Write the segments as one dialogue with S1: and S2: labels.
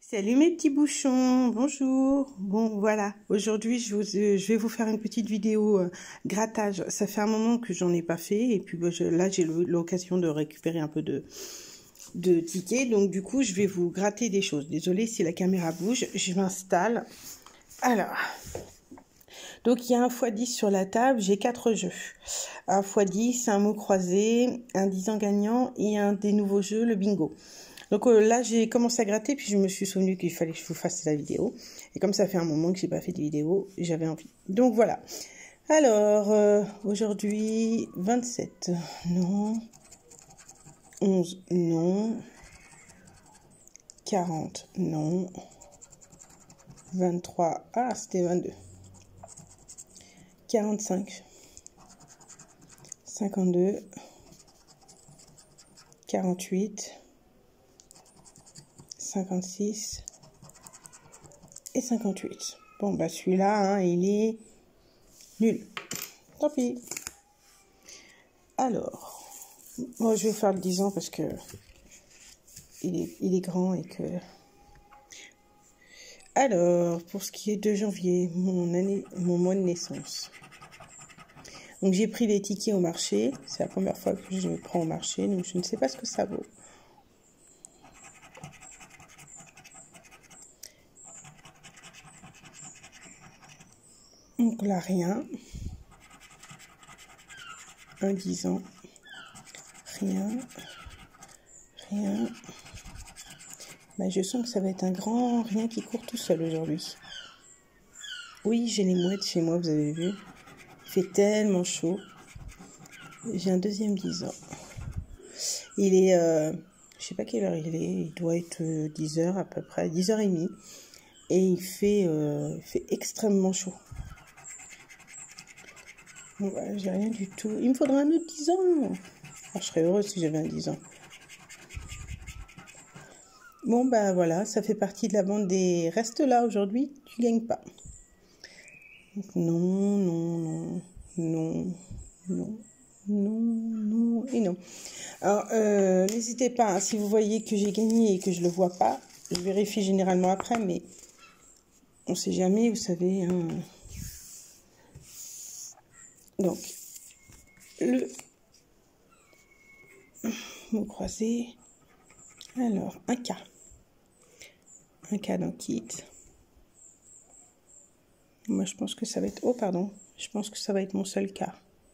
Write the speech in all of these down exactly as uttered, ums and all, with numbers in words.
S1: Salut mes petits bouchons, bonjour. Bon voilà, aujourd'hui je, vous, euh, je vais vous faire une petite vidéo euh, grattage. Ça fait un moment que j'en ai pas fait et puis bah, je, là j'ai l'occasion de récupérer un peu de, de tickets. Donc du coup je vais vous gratter des choses. Désolée si la caméra bouge, je m'installe. Alors, donc il y a un fois dix sur la table, j'ai quatre jeux. Un fois dix, un mot croisé, un dix ans gagnant et un des nouveaux jeux, le bingo. Donc euh, là, j'ai commencé à gratter, puis je me suis souvenu qu'il fallait que je vous fasse la vidéo. Et comme ça fait un moment que j'ai pas fait de vidéo, j'avais envie. Donc voilà. Alors, euh, aujourd'hui, vingt-sept, non. onze, non. quarante, non. vingt-trois, ah, c'était vingt-deux. quarante-cinq, cinquante-deux, quarante-huit, cinquante-six et cinquante-huit. Bon, bah celui-là, hein, il est nul. Tant pis. Alors, moi je vais faire le dix ans parce que il est, il est grand et que... Alors, pour ce qui est de janvier, mon année, mon mois de naissance. Donc j'ai pris les tickets au marché. C'est la première fois que je prends au marché, donc je ne sais pas ce que ça vaut. Donc là, rien. Un dix ans. Rien. Rien. Ben, je sens que ça va être un grand rien qui court tout seul aujourd'hui. Oui, j'ai les mouettes chez moi, vous avez vu. Il fait tellement chaud. J'ai un deuxième dix ans. Il est, euh, je sais pas quelle heure il est, il doit être euh, dix heures à peu près, dix heures trente. Et il fait, euh, il fait extrêmement chaud. Bon, bah, j'ai rien du tout. Il me faudra un autre dix ans. Ah, je serais heureuse si j'avais un dix ans. Bon, bah voilà, ça fait partie de la bande des restes là aujourd'hui, tu gagnes pas. Donc, non, non, non, non, non, non, non et non. Alors, euh, n'hésitez pas, hein, si vous voyez que j'ai gagné et que je le vois pas, je vérifie généralement après, mais on sait jamais, vous savez. Hein. Donc, le mot croisé. Alors, un K. Un K dans kit. Moi, je pense que ça va être... Oh, pardon. Je pense que ça va être mon seul K.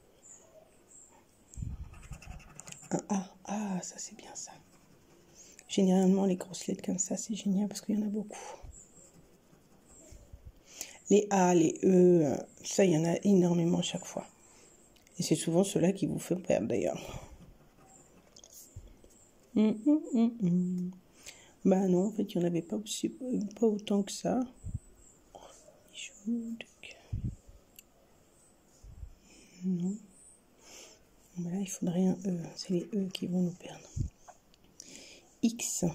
S1: Un A. Ah, ça, c'est bien ça. Généralement, les grosses lettres comme ça, c'est génial parce qu'il y en a beaucoup. Les A, les E, ça, il y en a énormément à chaque fois. Et c'est souvent ceux-là qui vous font perdre, d'ailleurs. Hum, hum, hum, hum. Bah non, en fait, il n'y en avait pas, aussi, pas autant que ça. Non. Bah là, il faudrait un E. C'est les E qui vont nous perdre. X.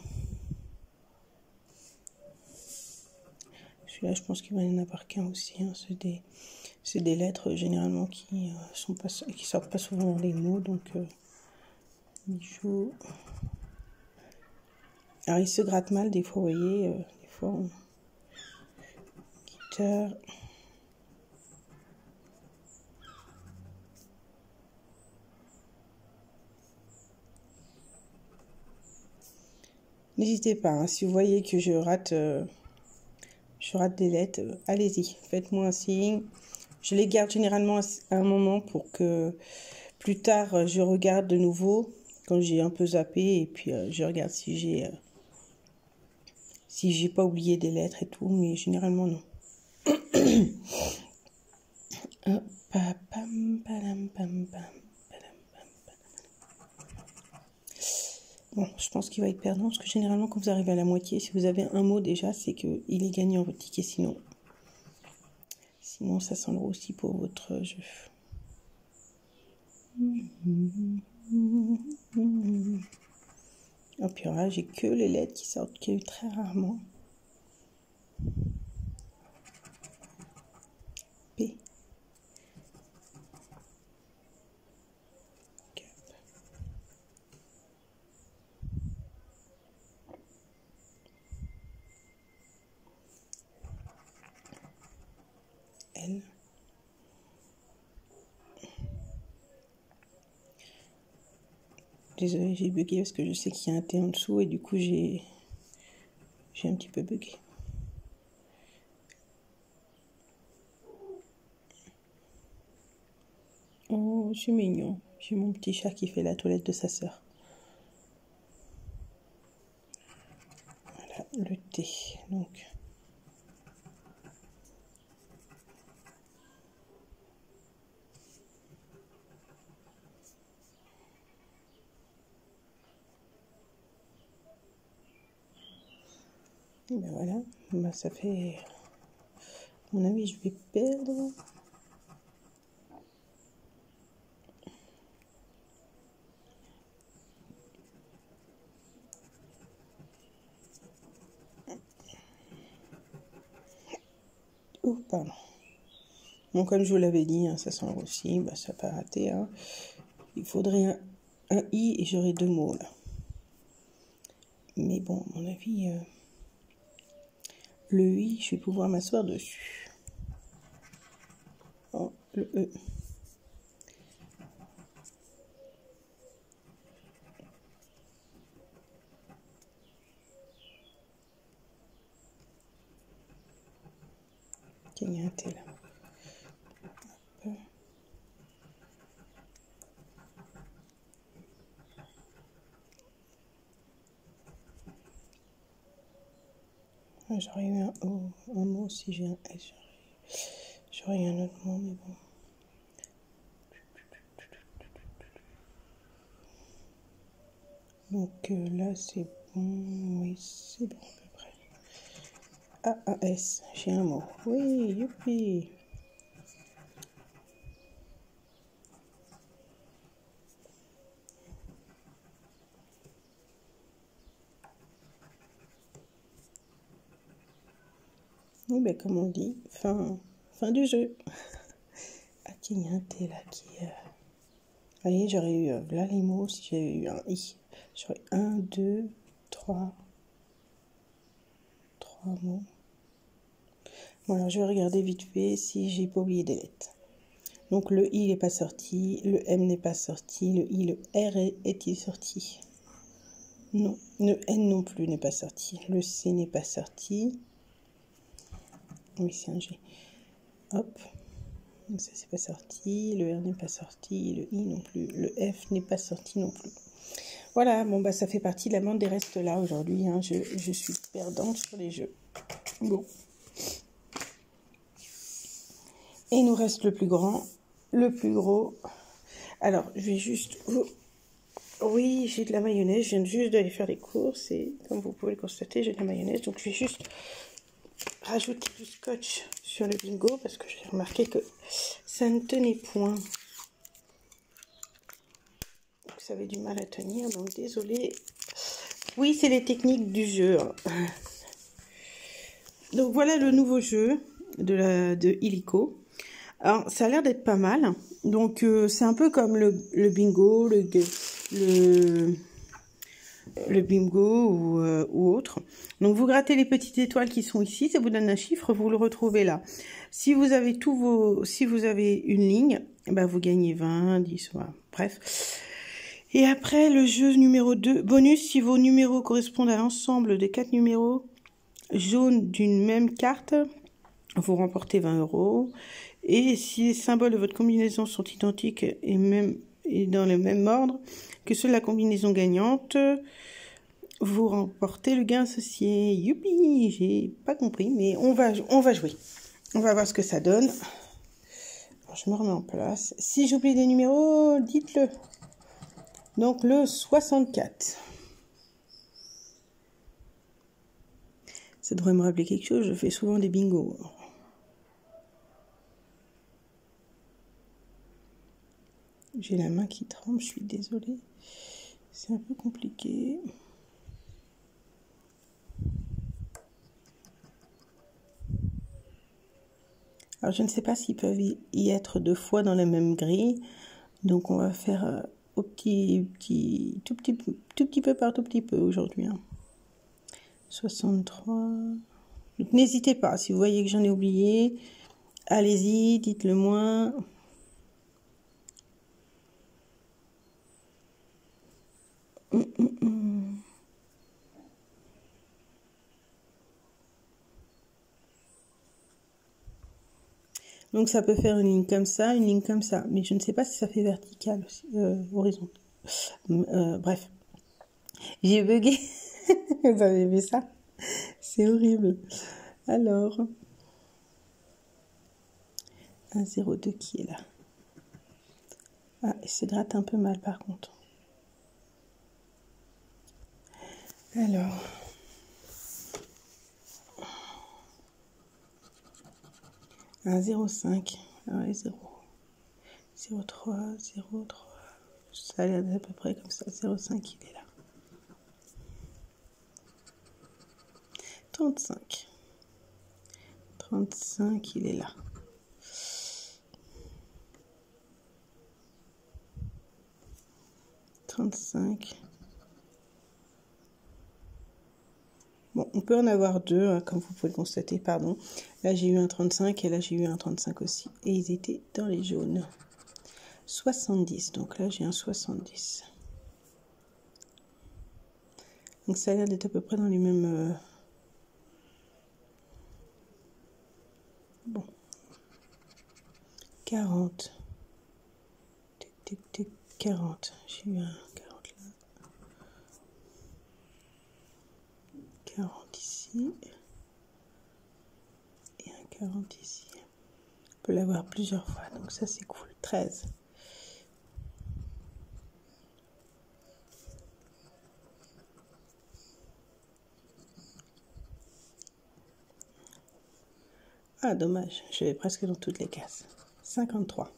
S1: Celui-là, je pense qu'il va y en avoir qu'un aussi. Hein. C'est des, c'est des lettres généralement qui euh, sont pas, qui sortent pas souvent dans les mots. Donc, euh, bijoux. Alors, il se gratte mal des fois, vous voyez. Euh, des fois, on... guitare. N'hésitez pas, hein, si vous voyez que je rate, euh, je rate des lettres, euh, allez-y, faites-moi un signe. Je les garde généralement à un moment pour que plus tard je regarde de nouveau quand j'ai un peu zappé et puis euh, je regarde si j'ai euh, si j'ai pas oublié des lettres et tout, mais généralement non. Bon, je pense qu'il va être perdant, parce que généralement, quand vous arrivez à la moitié, si vous avez un mot déjà, c'est qu'il est gagnant votre ticket, sinon. Sinon, ça sent le roussi pour votre jeu. Oh, puis là, j'ai que les lettres qui sortent qu'il y a eu très rarement. P. L. Désolée, j'ai bugué parce que je sais qu'il y a un T en dessous et du coup j'ai j'ai un petit peu bugué. Oh, c'est mignon. J'ai mon petit chat qui fait la toilette de sa sœur. Voilà, le T. Donc, et ben voilà. Ben, ça fait... À mon avis, je vais perdre... Oh, pardon. Bon, comme je vous l'avais dit, hein, ça s'enlève aussi, bah, ça n'a pas raté. Hein. Il faudrait un, un I et j'aurai deux mots là. Mais bon, à mon avis, euh, le I, je vais pouvoir m'asseoir dessus. Oh, le E. Ok, il y a un T là. J'aurais eu un O, un mot si j'ai un S. J'aurais eu un autre mot, mais bon. Donc euh, là, c'est bon. Oui, c'est bon à peu près. A A S, j'ai un mot. Oui, youpi. Oui, ben comme on dit, fin, fin du jeu. Ah tiens, il y a un T là qui... Euh... Vous voyez, j'aurais eu euh, là les mots si j'avais eu un I. J'aurais un, deux, trois... Trois mots. Bon, alors je vais regarder vite fait si j'ai pas oublié des lettres. Donc le I n'est pas sorti, le M n'est pas sorti, le I, le R est-il sorti? Non, le N non plus n'est pas sorti, le C n'est pas sorti. Oui, c'est un G. Hop, donc ça c'est pas sorti, le R n'est pas sorti, le I non plus, le F n'est pas sorti non plus. Voilà, bon bah ça fait partie de la bande des restes là aujourd'hui, hein. je, je suis perdante sur les jeux. Bon. Et il nous reste le plus grand, le plus gros. Alors, je vais juste... Oui, j'ai de la mayonnaise, je viens juste d'aller faire les courses et comme vous pouvez le constater, j'ai de la mayonnaise. Donc, je vais juste rajouter du scotch sur le bingo parce que j'ai remarqué que ça ne tenait point. Donc, ça avait du mal à tenir, donc désolé. Oui, c'est les techniques du jeu. Donc, voilà le nouveau jeu de, la, de Illico. Alors, ça a l'air d'être pas mal. Donc, euh, c'est un peu comme le, le bingo, le, le, le bingo ou, euh, ou autre. Donc, vous grattez les petites étoiles qui sont ici. Ça vous donne un chiffre. Vous le retrouvez là. Si vous avez tous vos, si vous avez une ligne, ben vous gagnez vingt, dix, voilà. Bref. Et après, le jeu numéro deux. Bonus, si vos numéros correspondent à l'ensemble des quatre numéros jaunes d'une même carte, vous remportez vingt euros. Et si les symboles de votre combinaison sont identiques et, même, et dans le même ordre que ceux de la combinaison gagnante, vous remportez le gain associé. Youpi, j'ai pas compris, mais on va, on va jouer. On va voir ce que ça donne. Alors, je me remets en place. Si j'oublie des numéros, dites-le. Donc le soixante-quatre. Ça devrait me rappeler quelque chose, je fais souvent des bingos. J'ai la main qui tremble, je suis désolée. C'est un peu compliqué. Alors, je ne sais pas s'ils peuvent y être deux fois dans la même grille. Donc, on va faire euh, au petit, petit, tout, petit, tout petit peu par tout petit peu aujourd'hui. Hein. soixante-trois. Donc, n'hésitez pas, si vous voyez que j'en ai oublié, Allez-y, dites-le moi. Hum, hum, hum. Donc ça peut faire une ligne comme ça, une ligne comme ça. Mais je ne sais pas si ça fait vertical aussi, euh, horizontal. Euh, bref. J'ai bugué. Vous avez vu ça? C'est horrible. Alors, un zéro deux qui est là. Ah, il se gratte un peu mal par contre. Alors, un zéro cinq. Ah ouais, zéro. zéro trois, zéro trois. Ça a l'air d'à peu près comme ça. zéro cinq, il est là. trente-cinq. trente-cinq, il est là. trente-cinq. Bon, on peut en avoir deux, hein, comme vous pouvez le constater, pardon. Là, j'ai eu un trente-cinq et là, j'ai eu un trente-cinq aussi. Et ils étaient dans les jaunes. soixante-dix, donc là, j'ai un soixante-dix. Donc, ça a l'air d'être à peu près dans les mêmes... Euh... Bon. quarante. Tic, tic, tic, quarante. J'ai eu un quarante là. quarante ici. Et un quarante ici. On peut l'avoir plusieurs fois, donc ça c'est cool. treize. Ah dommage, je vais presque dans toutes les cases. cinquante-trois.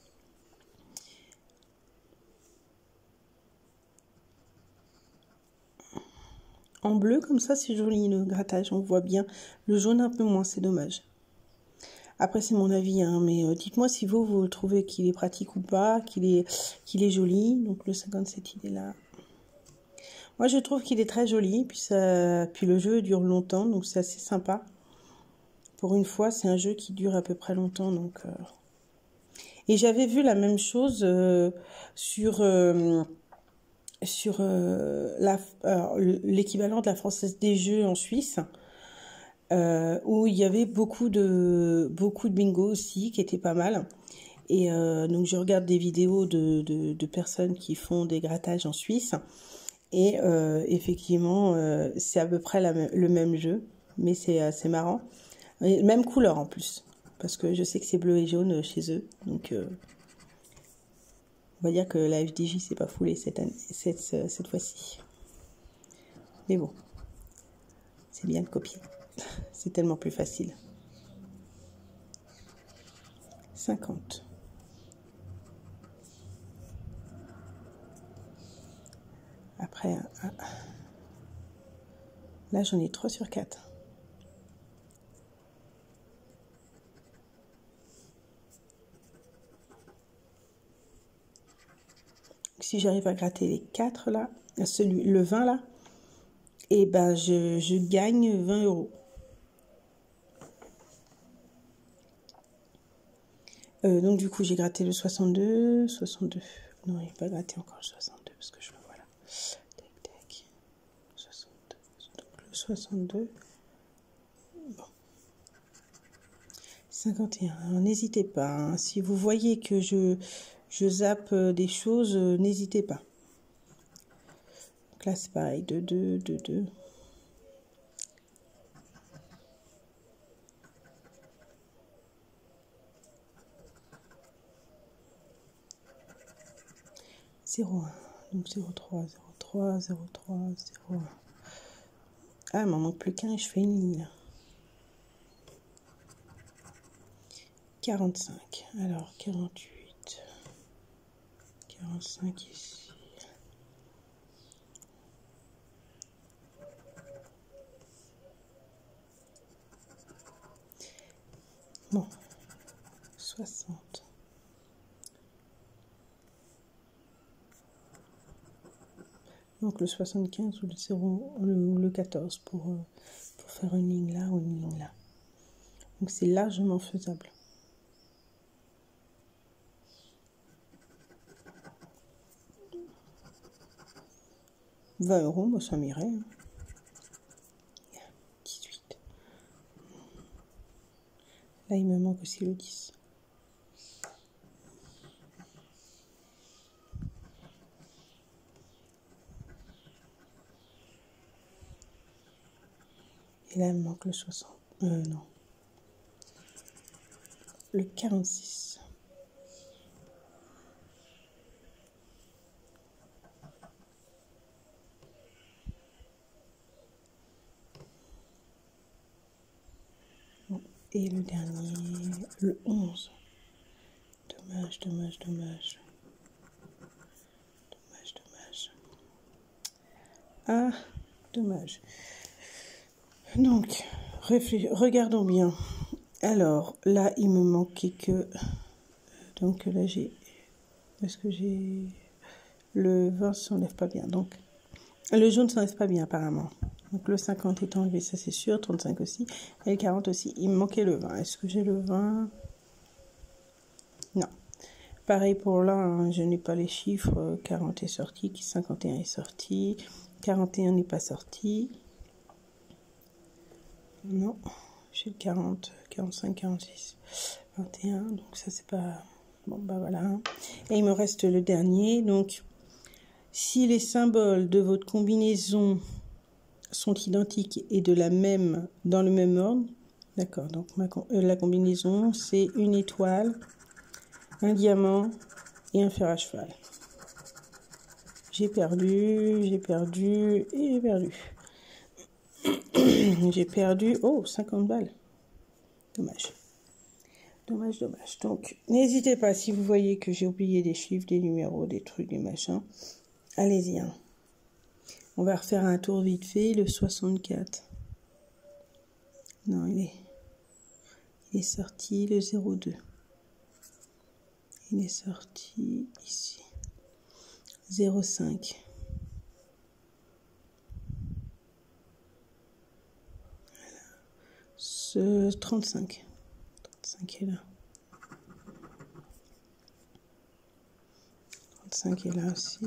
S1: En bleu comme ça c'est joli le grattage, on voit bien. Le jaune un peu moins, c'est dommage. Après c'est mon avis, hein, mais euh, dites-moi si vous, vous trouvez qu'il est pratique ou pas, qu'il est, qu'il est joli. Donc le cinquante-sept il est là. Moi je trouve qu'il est très joli, puis, ça, puis le jeu dure longtemps, donc c'est assez sympa. Pour une fois, c'est un jeu qui dure à peu près longtemps. Donc, euh... Et j'avais vu la même chose euh, sur, euh, sur euh, l'équivalent de la Française des Jeux en Suisse, euh, où il y avait beaucoup de, beaucoup de bingo aussi, qui étaient pas mal. Et euh, donc, je regarde des vidéos de, de, de personnes qui font des grattages en Suisse. Et euh, effectivement, euh, c'est à peu près la, le même jeu, mais c'est assez marrant. Et même couleur en plus, parce que je sais que c'est bleu et jaune chez eux. Donc, euh, on va dire que la F D J s'est pas foulée cette, année, cette, cette fois-ci. Mais bon, c'est bien de copier. C'est tellement plus facile. cinquante. Après, là j'en ai trois sur quatre. Si j'arrive à gratter les quatre là, celui, le vingt là, et ben je, je gagne vingt euros. Euh, donc du coup j'ai gratté le soixante-deux, soixante-deux. Non, il n'est pas gratté encore le soixante-deux parce que je le vois là. Tac, tac. soixante-deux. Donc le soixante-deux. Bon. cinquante et un. N'hésitez pas. Hein. Si vous voyez que je, je zappe des choses, euh, n'hésitez pas. Donc là c'est pareil. deux, deux, deux, deux. zéro un. Donc zéro trois, zéro trois, zéro trois, zéro un. Ah, il m'en manque plus qu'un et je fais une ligne. quarante-cinq. Alors, quarante-huit. quarante-cinq ici. Bon. soixante. Donc le soixante-quinze ou le zéro, le, le quatorze pour, euh, pour faire une ligne là ou une ligne là. Donc c'est largement faisable. vingt euros, moi ça m'irait. Hein. dix-huit. Là, il me manque aussi le dix. Et là, il me manque le soixante. Euh, non. Le quarante-six. Et le dernier, le onze. Dommage, dommage, dommage. Dommage, dommage. Ah, dommage. Donc, regardons bien. Alors, là, il me manquait que... Donc là, j'ai... Parce que j'ai... Le vingt s'enlève pas bien. Donc, le jaune s'enlève pas bien, apparemment. Donc, le cinquante est enlevé, ça c'est sûr. trente-cinq aussi. Et le quarante aussi. Il me manquait le vingt. Est-ce que j'ai le vingt? Non. Pareil pour là, hein, je n'ai pas les chiffres. quarante est sorti, cinquante et un est sorti. quarante et un n'est pas sorti. Non. J'ai le quarante, quarante-cinq, quarante-six, vingt et un. Donc ça, c'est pas... Bon, bah voilà. Et il me reste le dernier. Donc, si les symboles de votre combinaison sont identiques et de la même, dans le même ordre, d'accord, donc ma, euh, la combinaison, c'est une étoile, un diamant et un fer à cheval. J'ai perdu, j'ai perdu et j'ai perdu. J'ai perdu, oh, cinquante balles. Dommage. Dommage, dommage. Donc, n'hésitez pas, si vous voyez que j'ai oublié des chiffres, des numéros, des trucs, des machins, allez-y. Hein. On va refaire un tour vite fait, le soixante-quatre. Non, il est, il est sorti, le zéro deux. Il est sorti ici. zéro cinq. Voilà. Ce trente-cinq. trente-cinq est là. trente-cinq est là aussi.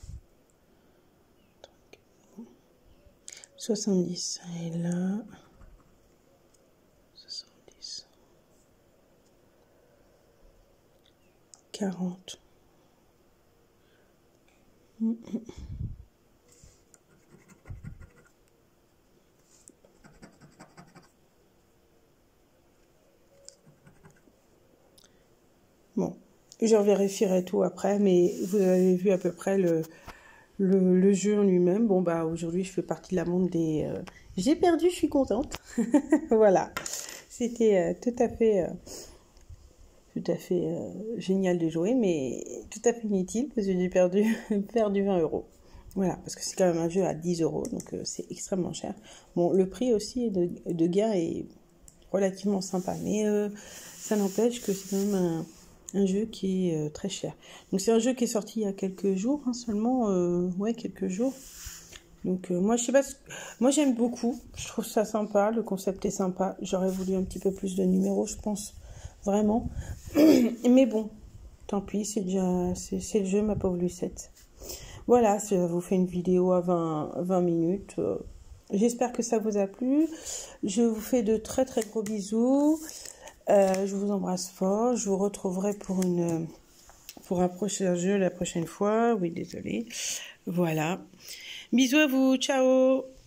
S1: soixante-dix est là. soixante-dix. quarante. Mmh. Bon, je vérifierai tout après, mais vous avez vu à peu près le, le, le jeu en lui-même. Bon, bah aujourd'hui, je fais partie de la monde des... Euh... J'ai perdu, je suis contente. Voilà, c'était euh, tout à fait... Euh... tout à fait euh, génial de jouer, mais tout à fait inutile parce que j'ai perdu, perdu vingt euros. Voilà, parce que c'est quand même un jeu à dix euros, donc euh, c'est extrêmement cher. Bon, le prix aussi de, de gain est relativement sympa, mais euh, ça n'empêche que c'est quand même un, un jeu qui est euh, très cher. Donc c'est un jeu qui est sorti il y a quelques jours, hein, seulement, euh, ouais, quelques jours. Donc euh, moi, je sais pas, moi j'aime beaucoup, je trouve ça sympa, le concept est sympa. J'aurais voulu un petit peu plus de numéros, je pense. Vraiment, mais bon, tant pis, c'est déjà, c'est le jeu, ma pauvre Lucette. Voilà, ça vous fait une vidéo à vingt, vingt minutes. J'espère que ça vous a plu. Je vous fais de très très gros bisous. Euh, je vous embrasse fort. Je vous retrouverai pour une, pour un prochain jeu la prochaine fois. Oui, désolé. Voilà. Bisous à vous. Ciao.